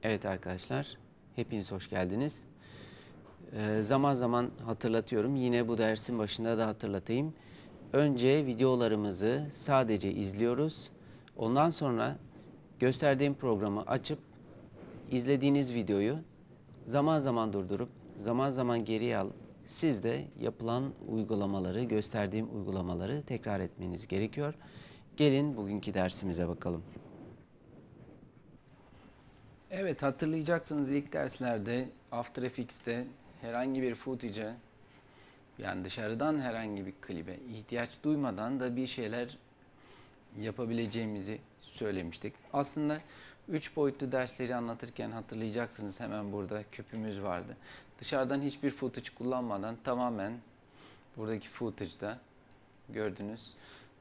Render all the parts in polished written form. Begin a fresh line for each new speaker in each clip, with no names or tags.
Evet arkadaşlar, hepiniz hoş geldiniz. Zaman zaman hatırlatıyorum, yine bu dersin başında da hatırlatayım. Önce videolarımızı sadece izliyoruz. Ondan sonra gösterdiğim programı açıp izlediğiniz videoyu zaman zaman durdurup zaman zaman geriye alıp siz de yapılan uygulamaları, gösterdiğim uygulamaları tekrar etmeniz gerekiyor. Gelin bugünkü dersimize bakalım. Evet, hatırlayacaksınız ilk derslerde After Effects'te herhangi bir footage'e, yani dışarıdan herhangi bir klibe ihtiyaç duymadan da bir şeyler yapabileceğimizi söylemiştik. Aslında 3 boyutlu dersleri anlatırken hatırlayacaksınız, hemen burada küpümüz vardı. Dışarıdan hiçbir footage kullanmadan tamamen buradaki footage'da gördünüz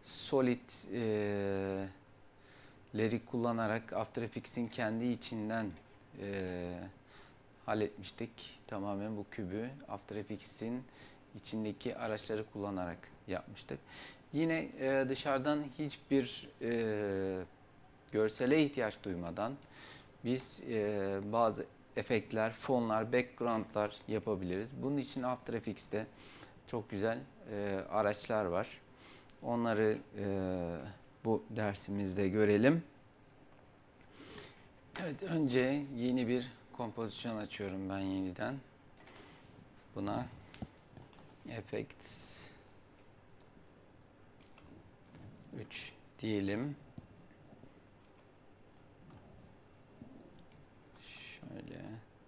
solid'leri kullanarak After Effects'in kendi içinden halletmiştik. Tamamen bu kübü After Effects'in içindeki araçları kullanarak yapmıştık. Yine dışarıdan hiçbir görsele ihtiyaç duymadan biz bazı efektler, fonlar, background'lar yapabiliriz. Bunun için After Effects'te çok güzel araçlar var. Onları bu dersimizde görelim. Evet, önce yeni bir kompozisyon açıyorum ben yeniden. Buna Effects 3 diyelim. Şöyle.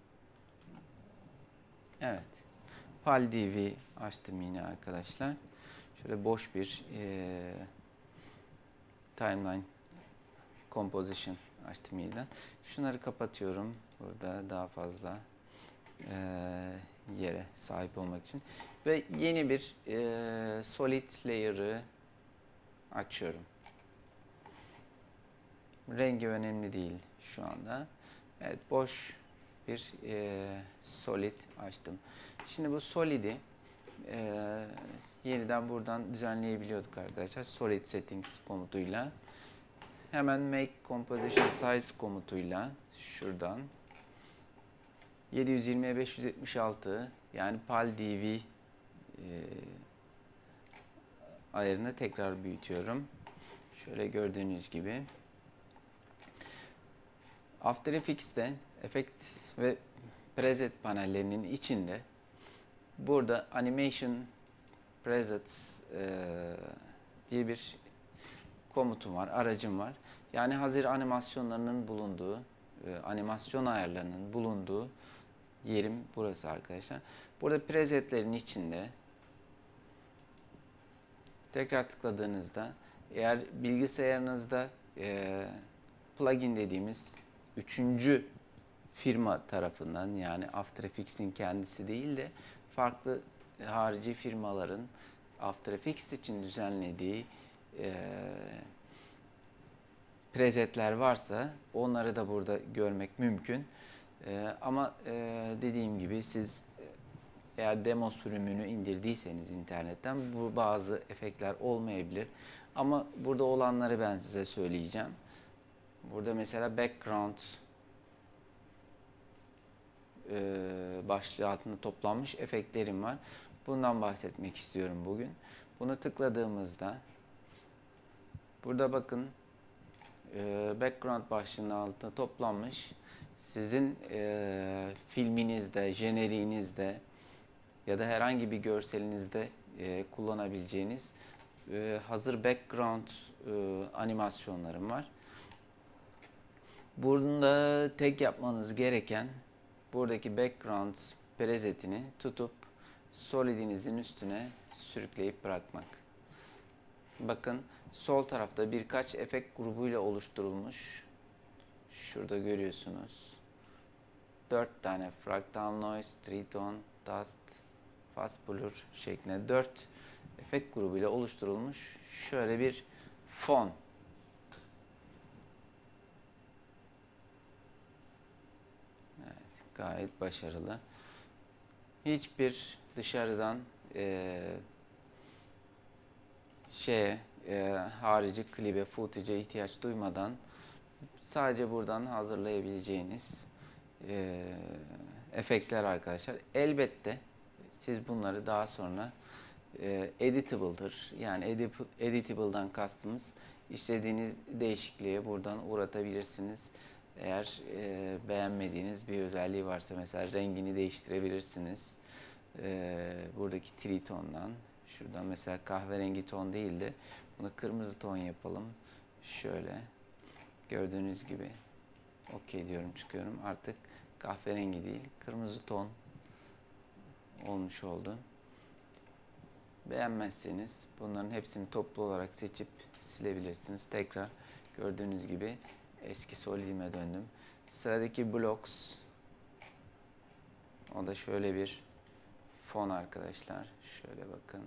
Evet. PalDV açtım yine arkadaşlar. Şöyle boş bir timeline composition açtım yeniden. Şunları kapatıyorum. Burada daha fazla yere sahip olmak için. Ve yeni bir solid layer'ı açıyorum. Rengi önemli değil şu anda. Evet, boş bir solid açtım. Şimdi bu solid'i yeniden buradan düzenleyebiliyorduk arkadaşlar. Solid settings komutuyla. Hemen make composition size komutuyla şuradan 720'ye 576 yani PalDV ayarını tekrar büyütüyorum. Şöyle gördüğünüz gibi. After Effects'te Effects ve Preset panellerinin içinde burada Animation Presets diye bir komutum var, aracım var. Yani hazır animasyonlarının bulunduğu, animasyon ayarlarının bulunduğu yerim burası arkadaşlar. Burada presetlerin içinde tekrar tıkladığınızda eğer bilgisayarınızda plugin dediğimiz üçüncü firma tarafından, yani After Effects'in kendisi değil de farklı harici firmaların After Effects için düzenlediği presetler varsa onları da burada görmek mümkün. Ama dediğim gibi siz eğer demo sürümünü indirdiyseniz internetten bu bazı efektler olmayabilir. Ama burada olanları ben size söyleyeceğim. Burada mesela background başlığı altında toplanmış efektlerim var. Bundan bahsetmek istiyorum bugün. Bunu tıkladığımızda burada bakın background başlığının altında toplanmış sizin filminizde, jeneriğinizde ya da herhangi bir görselinizde kullanabileceğiniz hazır background animasyonlarım var. Burada tek yapmanız gereken buradaki background presetini tutup solidinizin üstüne sürükleyip bırakmak. Bakın sol tarafta birkaç efekt grubuyla oluşturulmuş. Şurada görüyorsunuz. 4 tane fractal noise, tritone, dust, fast blur şeklinde 4 efekt grubuyla oluşturulmuş şöyle bir fon. Evet, gayet başarılı. Hiçbir dışarıdan harici klibe, footage'e ihtiyaç duymadan sadece buradan hazırlayabileceğiniz e, efektler arkadaşlar. Elbette siz bunları daha sonra editable'dır. Yani editable'dan kastımız istediğiniz değişikliğe buradan uğratabilirsiniz. Eğer beğenmediğiniz bir özelliği varsa mesela rengini değiştirebilirsiniz. Buradaki tritondan şuradan mesela kahverengi ton değil de bunu kırmızı ton yapalım. Şöyle gördüğünüz gibi okey diyorum, çıkıyorum. Artık kahverengi değil kırmızı ton olmuş oldu. Beğenmezseniz bunların hepsini toplu olarak seçip silebilirsiniz. Tekrar gördüğünüz gibi eski Solidum'e döndüm. Sıradaki Blocks, o da şöyle bir fon arkadaşlar. Şöyle bakın.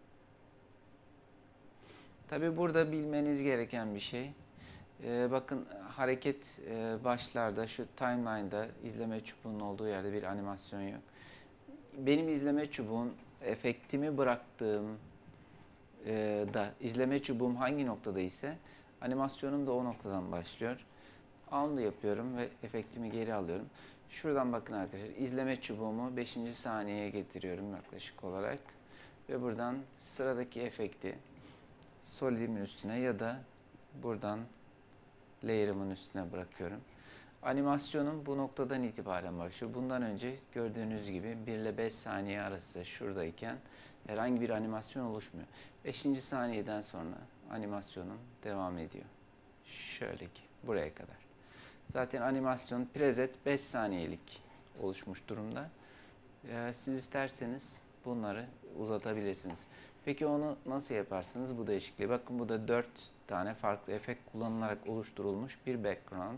Tabi burada bilmeniz gereken bir şey. Bakın hareket başlarda şu timeline'da izleme çubuğunun olduğu yerde bir animasyon yok. Benim izleme çubuğum efektimi bıraktığım da izleme çubuğum hangi noktada ise animasyonum da o noktadan başlıyor. Undo yapıyorum ve efektimi geri alıyorum. Şuradan bakın arkadaşlar, izleme çubuğumu 5. saniyeye getiriyorum yaklaşık olarak ve buradan sıradaki efekti Solidum'un üstüne ya da buradan layer'ımın üstüne bırakıyorum. Animasyonum bu noktadan itibaren başlıyor. Bundan önce gördüğünüz gibi 1 ile 5 saniye arası şuradayken herhangi bir animasyon oluşmuyor. 5. saniyeden sonra animasyonum devam ediyor. Şöyle ki buraya kadar. Zaten animasyon preset 5 saniyelik oluşmuş durumda. Siz isterseniz bunları uzatabilirsiniz. Peki onu nasıl yaparsınız bu değişikliği? Bakın bu da 4 tane farklı efekt kullanılarak oluşturulmuş bir background.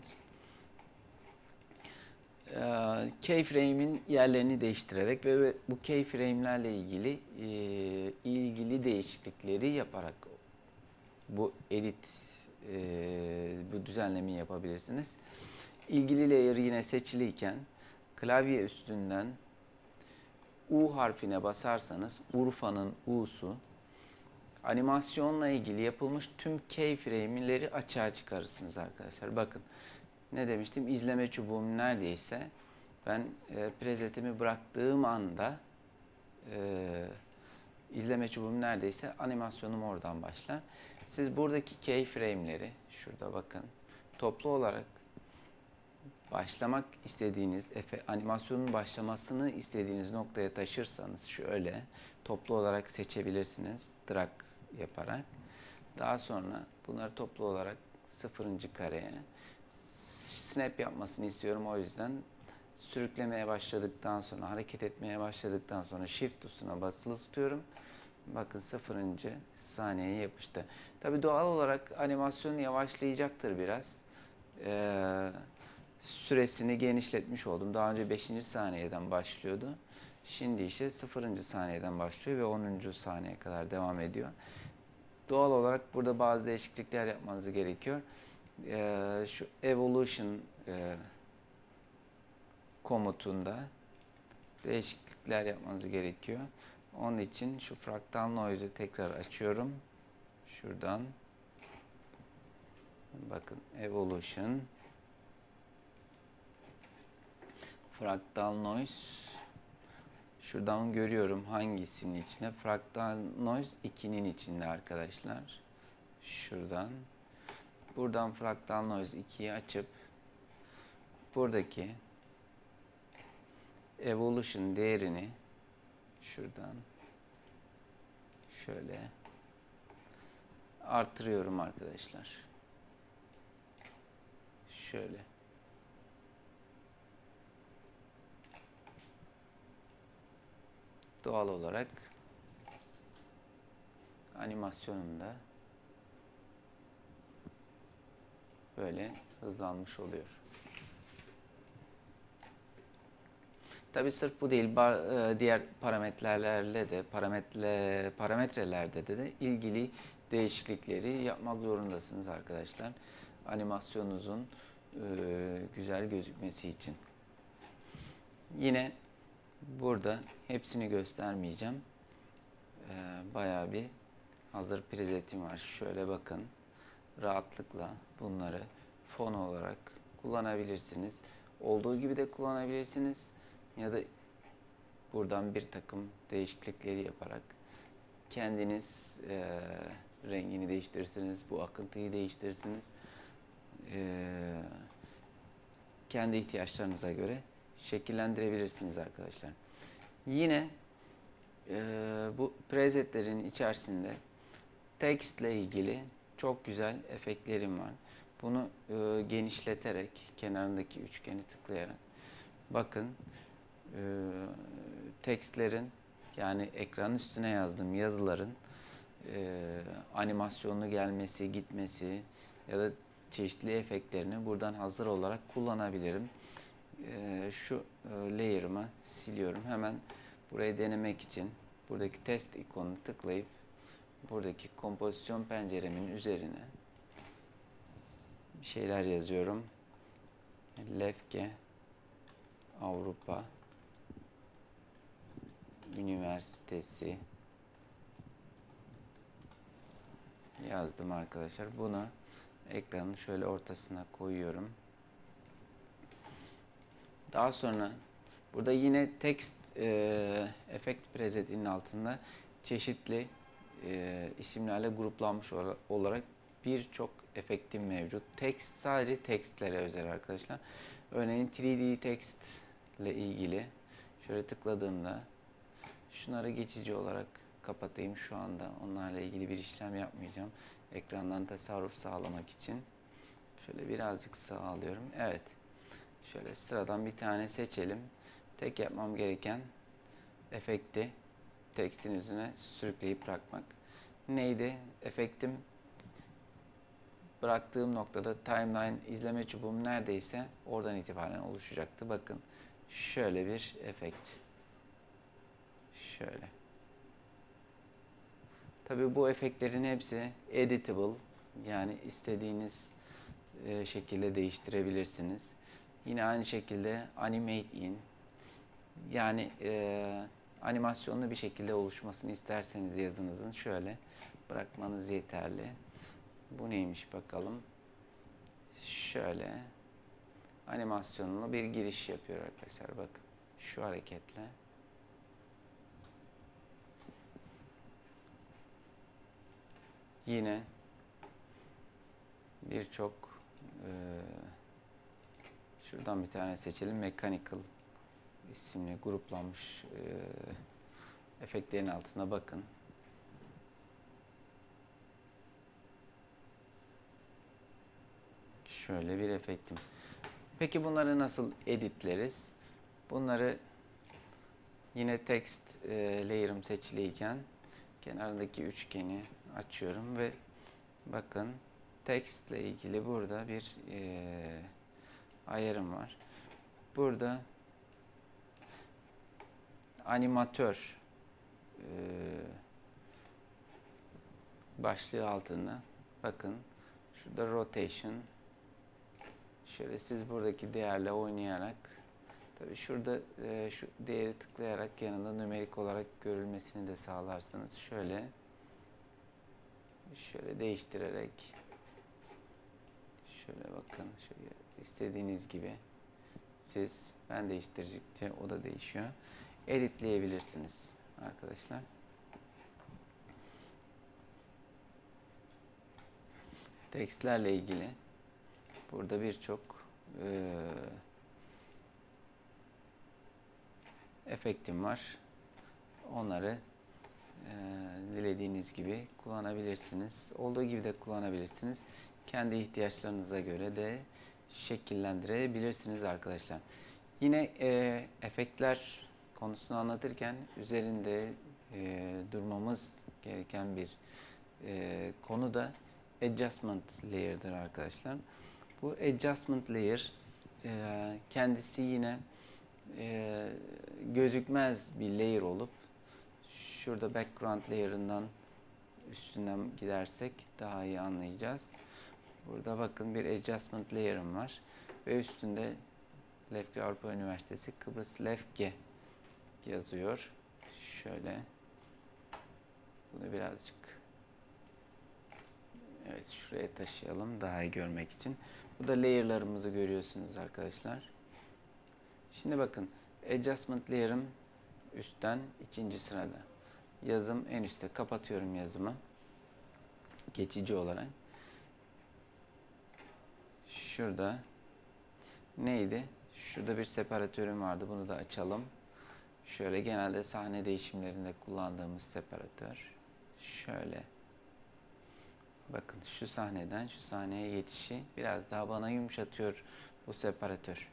Keyframe'in yerlerini değiştirerek ve bu keyframe'lerle ilgili değişiklikleri yaparak bu bu düzenlemeyi yapabilirsiniz. İlgili layer yine seçiliyken klavye üstünden U harfine basarsanız Urfa'nın U'su animasyonla ilgili yapılmış tüm keyframe'leri açığa çıkarırsınız arkadaşlar. Bakın ne demiştim? İzleme çubuğum neredeyse ben presetimi bıraktığım anda izleme çubuğum neredeyse animasyonum oradan başlar. Siz buradaki keyframe'leri şurada bakın toplu olarak başlamak istediğiniz animasyonun başlamasını istediğiniz noktaya taşırsanız şöyle toplu olarak seçebilirsiniz drag yaparak. Daha sonra bunları toplu olarak 0. kareye snap yapmasını istiyorum. O yüzden sürüklemeye başladıktan sonra, hareket etmeye başladıktan sonra shift tuşuna basılı tutuyorum. Bakın 0. saniyeye yapıştı. Tabi doğal olarak animasyon yavaşlayacaktır biraz. Süresini genişletmiş oldum. Daha önce 5. saniyeden başlıyordu. Şimdi ise 0. saniyeden başlıyor ve 10. saniyeye kadar devam ediyor. Doğal olarak burada bazı değişiklikler yapmanız gerekiyor. Şu evolution komutunda değişiklikler yapmanız gerekiyor. Onun için şu fractal noise'u tekrar açıyorum. Şuradan bakın evolution fractal noise, şuradan görüyorum hangisinin içine. Fractal noise 2'nin içinde arkadaşlar. Şuradan buradan fractal noise 2'yi açıp buradaki evolution değerini şuradan şöyle artırıyorum arkadaşlar. Şöyle. Doğal olarak animasyonumda böyle hızlanmış oluyor. Tabi sırf bu değil, diğer parametrelerle de parametrelerde de ilgili değişiklikleri yapmak zorundasınız arkadaşlar. Animasyonunuzun güzel gözükmesi için. Yine burada hepsini göstermeyeceğim. Bayağı bir hazır presetim var. Şöyle bakın. Rahatlıkla bunları fon olarak kullanabilirsiniz. olduğu gibi de kullanabilirsiniz. Ya da buradan bir takım değişiklikleri yaparak kendiniz rengini değiştirirsiniz, bu akıntıyı değiştirirsiniz. Kendi ihtiyaçlarınıza göre şekillendirebilirsiniz arkadaşlar. Yine bu presetlerin içerisinde text ile ilgili çok güzel efektlerim var. Bunu genişleterek, kenarındaki üçgeni tıklayarak bakın tekstlerin, yani ekranın üstüne yazdığım yazıların animasyonlu gelmesi, gitmesi ya da çeşitli efektlerini buradan hazır olarak kullanabilirim. Şu layer'ımı siliyorum. Hemen burayı denemek için buradaki test ikonunu tıklayıp buradaki kompozisyon penceremin üzerine bir şeyler yazıyorum. Lefke Avrupa Üniversitesi yazdım arkadaşlar. Bunu ekranın şöyle ortasına koyuyorum. Daha sonra burada yine text effect preset'inin altında çeşitli isimlerle gruplanmış olarak birçok efektim mevcut. Text sadece textlere özel arkadaşlar. Örneğin 3D text ile ilgili şöyle tıkladığımda şunları geçici olarak kapatayım şu anda. Onlarla ilgili bir işlem yapmayacağım. Ekrandan tasarruf sağlamak için. Şöyle birazcık sağa alıyorum. Evet. Şöyle sıradan bir tane seçelim. Tek yapmam gereken efekti tekstin üzerine sürükleyip bırakmak. Neydi? Efektim bıraktığım noktada timeline izleme çubuğum neredeyse oradan itibaren oluşacaktı. Bakın şöyle bir efekt. Şöyle. Tabii bu efektlerin hepsi editable, yani istediğiniz şekilde değiştirebilirsiniz. Yine aynı şekilde animate in, yani animasyonlu bir şekilde oluşmasını isterseniz yazınızın şöyle bırakmanız yeterli. Bu neymiş bakalım. Şöyle animasyonlu bir giriş yapıyor arkadaşlar. Bakın şu hareketle. Yine birçok şuradan bir tane seçelim. Mechanical isimli gruplanmış efektlerin altına bakın. Şöyle bir efektim. Peki bunları nasıl editleriz? Bunları yine text layer'ım seçiliyken kenarındaki üçgeni açıyorum ve bakın text ile ilgili burada bir ayarım var. Burada animatör başlığı altında bakın şurada rotation, şöyle siz buradaki değerle oynayarak, tabii şurada şu değeri tıklayarak yanında nümerik olarak görülmesini de sağlarsınız. Şöyle değiştirerek şöyle bakın, şöyle istediğiniz gibi ben değiştirdikçe o da değişiyor. Editleyebilirsiniz arkadaşlar. Tekstlerle ilgili burada birçok efektim var. Onları dilediğiniz gibi kullanabilirsiniz. Olduğu gibi de kullanabilirsiniz. Kendi ihtiyaçlarınıza göre de şekillendirebilirsiniz arkadaşlar. Yine efektler konusunu anlatırken üzerinde durmamız gereken bir konu da adjustment layer'dır arkadaşlar. Bu adjustment layer kendisi yine gözükmez bir layer olup şurada background layer'ından üstünden gidersek daha iyi anlayacağız. Burada bakın bir adjustment layer'ım var ve üstünde Lefke Avrupa Üniversitesi Kıbrıs Lefke yazıyor. Şöyle bunu birazcık evet şuraya taşıyalım daha iyi görmek için. Bu da layer'larımızı görüyorsunuz arkadaşlar. Şimdi bakın, adjustment layer'ım üstten ikinci sırada. Yazım en üstte. Kapatıyorum yazımı. Geçici olarak. Şurada neydi? Şurada bir separatörüm vardı. Bunu da açalım. Şöyle genelde sahne değişimlerinde kullandığımız separatör. Şöyle. Bakın şu sahneden şu sahneye geçişi biraz daha bana yumuşatıyor bu separatör.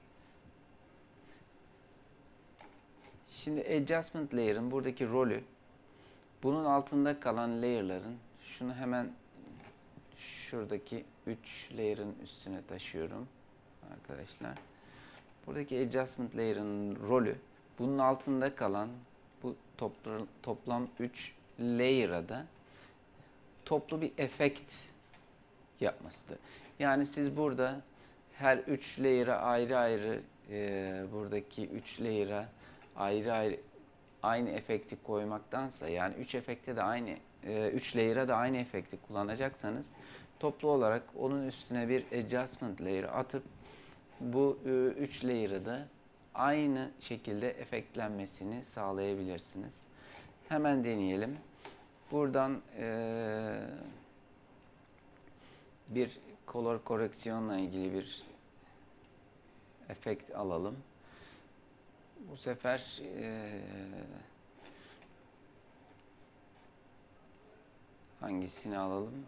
Şimdi adjustment layer'ın buradaki rolü, bunun altında kalan layer'ların, şunu hemen şuradaki 3 layer'ın üstüne taşıyorum arkadaşlar. Buradaki adjustment layer'ın rolü, bunun altında kalan bu toplam 3 layer'a da toplu bir efekt yapmasıdır. Yani siz burada her 3 layer'a ayrı ayrı buradaki 3 layer'a ayrı ayrı aynı efekti koymaktansa, yani 3 efekte de aynı 3 layer'a da aynı efekti kullanacaksanız, toplu olarak onun üstüne bir adjustment layer atıp bu 3 layer'ı da aynı şekilde efektlenmesini sağlayabilirsiniz. Hemen deneyelim. Buradan bir color koreksiyonla ilgili bir efekt alalım. Bu sefer hangisini alalım?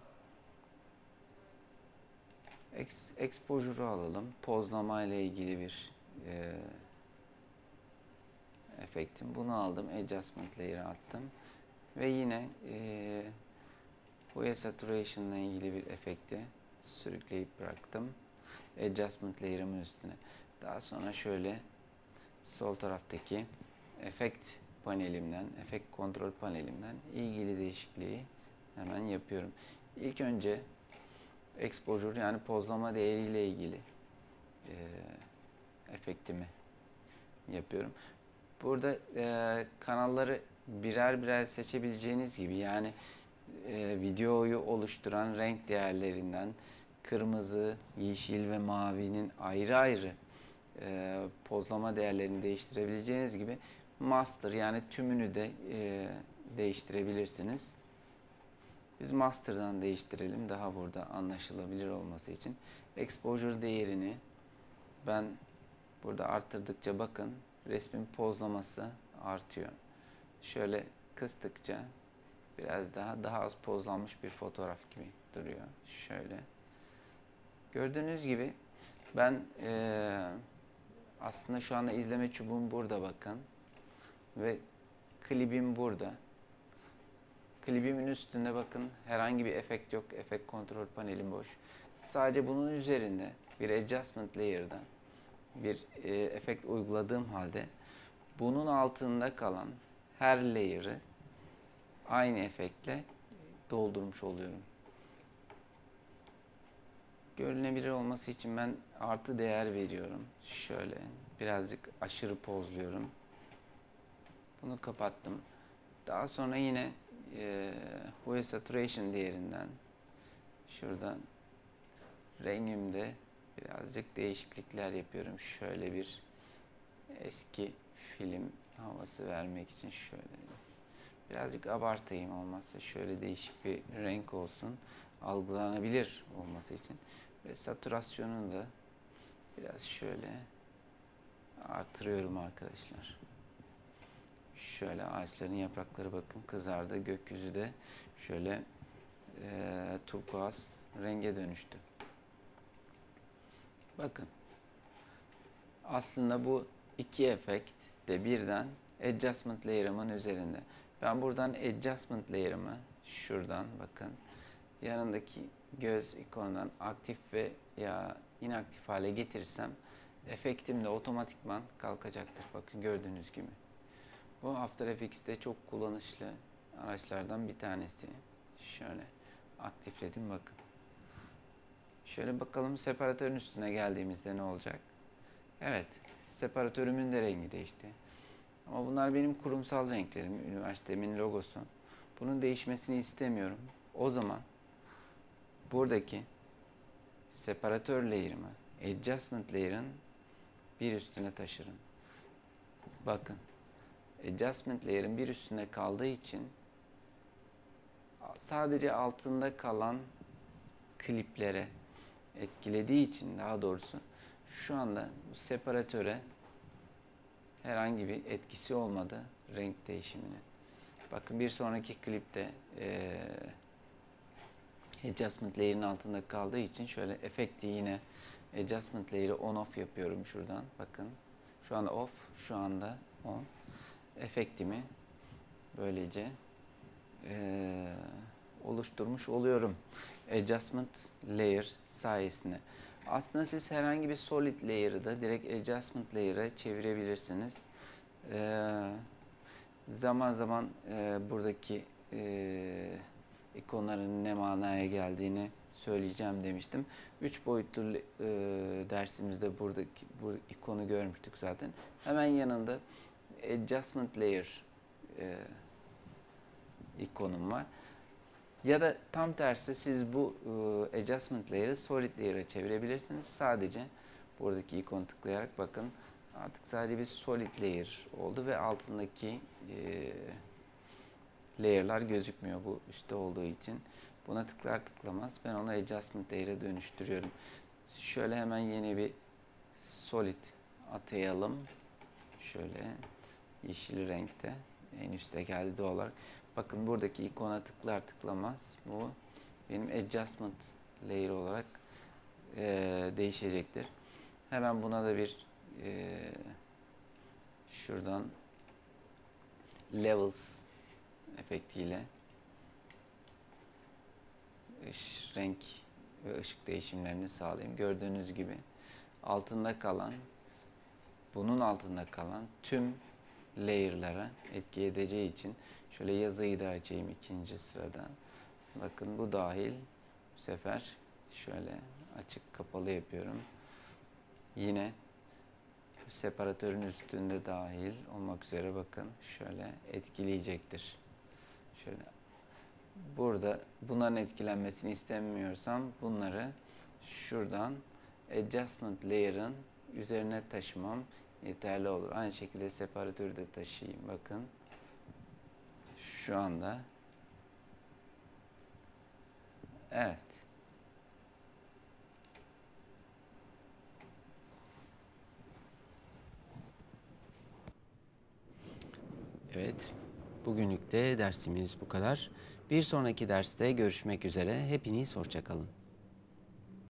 Exposure'u alalım. Pozlama ile ilgili bir efektim. Bunu aldım. Adjustment layer'a attım. Ve yine Hue Saturation ile ilgili bir efekti sürükleyip bıraktım. Adjustment layer'ımın üstüne. Daha sonra şöyle sol taraftaki efekt panelimden, efekt kontrol panelimden ilgili değişikliği hemen yapıyorum. İlk önce exposure, yani pozlama değeriyle ilgili efektimi yapıyorum. Burada kanalları birer birer seçebileceğiniz gibi, yani videoyu oluşturan renk değerlerinden kırmızı, yeşil ve mavinin ayrı ayrı pozlama değerlerini değiştirebileceğiniz gibi master, yani tümünü de değiştirebilirsiniz. Biz master'dan değiştirelim, daha burada anlaşılabilir olması için. Exposure değerini ben burada arttırdıkça bakın resmin pozlaması artıyor. Şöyle kıstıkça biraz daha az pozlanmış bir fotoğraf gibi duruyor. Şöyle. Gördüğünüz gibi ben aslında şu anda izleme çubuğum burada bakın. Ve klibim burada. Klibimin üstünde bakın herhangi bir efekt yok. Efekt kontrol panelim boş. Sadece bunun üzerinde bir adjustment layer'dan bir efekt uyguladığım halde bunun altında kalan her layer'ı aynı efektle doldurmuş oluyorum. Görünebilir olması için ben artı değer veriyorum. Şöyle birazcık aşırı pozluyorum. Bunu kapattım. Daha sonra yine Hue Saturation değerinden şuradan rengimde birazcık değişiklikler yapıyorum. Şöyle bir eski film havası vermek için şöyle birazcık abartayım, olmazsa şöyle değişik bir renk olsun, algılanabilir olması için. Ve satürasyonunu da biraz şöyle artırıyorum arkadaşlar. Şöyle ağaçların yaprakları bakın kızardı, gökyüzü de şöyle turkuaz renge dönüştü. Bakın aslında bu iki efekt de birden adjustment layer'ımın üzerinde. Ben buradan adjustment layer'ımı şuradan bakın yanındaki göz ikonundan aktif ve ya inaktif hale getirirsem efektim de otomatikman kalkacaktır. Bakın gördüğünüz gibi. Bu After Effects'te çok kullanışlı araçlardan bir tanesi. Şöyle aktifledim bakın. Şöyle bakalım separatörün üstüne geldiğimizde ne olacak? Evet, separatörümün de rengi değişti. Ama bunlar benim kurumsal renklerim, üniversitemin logosu. Bunun değişmesini istemiyorum. O zaman buradaki separatör layer'ımı, adjustment layer'ın bir üstüne taşırım. Bakın, adjustment layer'ın bir üstünde kaldığı için sadece altında kalan kliplere etkilediği için, daha doğrusu şu anda bu separatöre herhangi bir etkisi olmadı renk değişimine. Bakın, bir sonraki klipte adjustment layer'ın altında kaldığı için şöyle efekti yine adjustment layer'ı on off yapıyorum şuradan. Bakın, şu anda off, şu anda on. Efektimi böylece oluşturmuş oluyorum adjustment layer sayesinde. Aslında siz herhangi bir solid layer'ı da direkt adjustment layer'a çevirebilirsiniz. Zaman zaman buradaki ikonların ne manaya geldiğini söyleyeceğim demiştim. 3 boyutlu dersimizde buradaki bu ikonu görmüştük zaten. Hemen yanında adjustment layer ikonum var. Ya da tam tersi, siz bu adjustment layer'ı solid layer'a çevirebilirsiniz. Sadece buradaki ikonu tıklayarak bakın, artık sadece bir solid layer oldu ve altındaki layer'lar gözükmüyor bu üstte olduğu için. Buna tıklar tıklamaz ben onu adjustment layer'a dönüştürüyorum. Şöyle hemen yeni bir solid atayalım. Şöyle yeşil renkte en üstte geldi doğal olarak. Bakın, buradaki ikona tıklar tıklamaz bu benim adjustment layer olarak değişecektir. Hemen buna da bir şuradan levels efektiyle renk ve ışık değişimlerini sağlayayım. Gördüğünüz gibi altında kalan, bunun altında kalan tüm layer'lara etki edeceği için şöyle yazıyı da açayım ikinci sırada. Bakın, bu dahil. Bu sefer şöyle açık kapalı yapıyorum. Yine separatörün üstünde dahil olmak üzere bakın şöyle etkileyecektir. Şöyle burada bunların etkilenmesini istemiyorsam bunları şuradan adjustment layer'ın üzerine taşımam yeterli olur. Aynı şekilde separatörü de taşıyayım. Bakın şu anda. Evet. Evet. Bugünlük de dersimiz bu kadar. Bir sonraki derste görüşmek üzere. Hepiniz hoşça kalın.